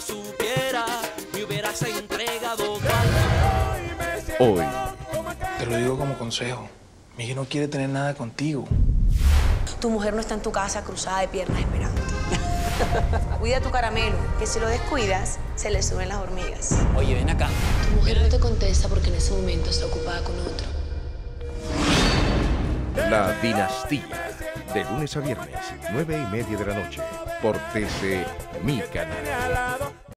supiera, me hubieras entregado. Hoy. Te lo digo como consejo. Miguel no quiere tener nada contigo. Tu mujer no está en tu casa cruzada de piernas esperando. Cuida tu caramelo, que si lo descuidas, se le suben las hormigas. Oye, ven acá. Tu mujer no te contesta porque en ese momento está ocupada con otro. La Dinastía. De lunes a viernes, 9:30 de la noche. Por TC, mi canal.